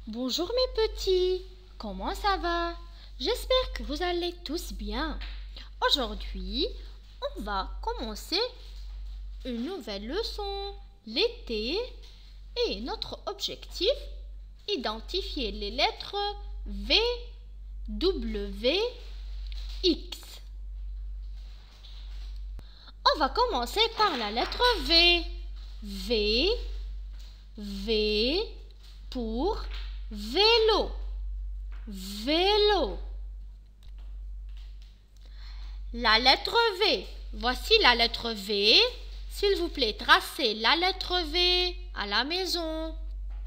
Bonjour mes petits, comment ça va? J'espère que vous allez tous bien. Aujourd'hui, on va commencer une nouvelle leçon, l'été, et notre objectif, identifier les lettres V, W, X. On va commencer par la lettre V. V pour vélo. Vélo. La lettre V. Voici la lettre V. S'il vous plaît, tracez la lettre V à la maison.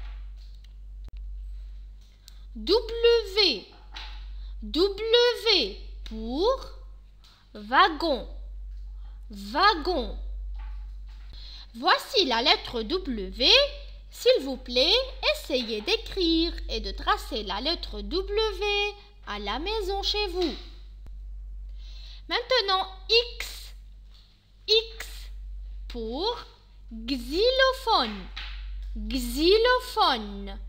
W. W pour wagon. Wagon. Voici la lettre W. S'il vous plaît, essayez d'écrire et de tracer la lettre W à la maison chez vous. Maintenant, X. X pour xylophone. Xylophone.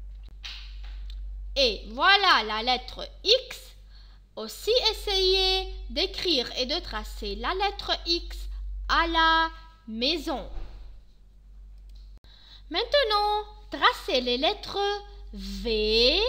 Et voilà la lettre X. Aussi, essayez d'écrire et de tracer la lettre X à la maison. Maintenant, tracez les lettres V,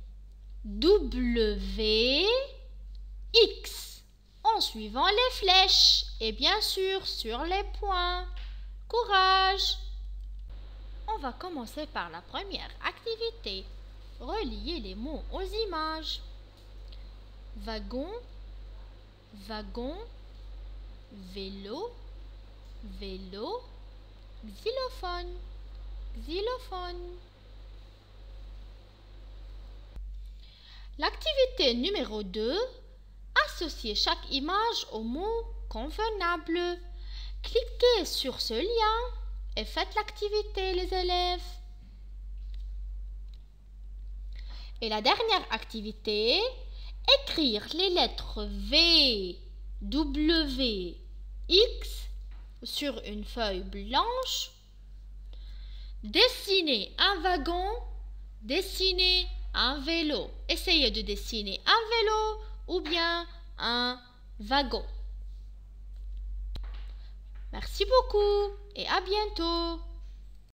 W, X en suivant les flèches et bien sûr sur les points. Courage! On va commencer par la première activité. Relier les mots aux images. Wagon, wagon, vélo, vélo, xylophone. Xylophone. L'activité numéro 2, associer chaque image au mot convenable. Cliquez sur ce lien et faites l'activité, les élèves. Et la dernière activité, écrire les lettres V, W, X sur une feuille blanche. Dessiner un wagon, dessiner un vélo. Essayez de dessiner un vélo ou bien un wagon. Merci beaucoup et à bientôt.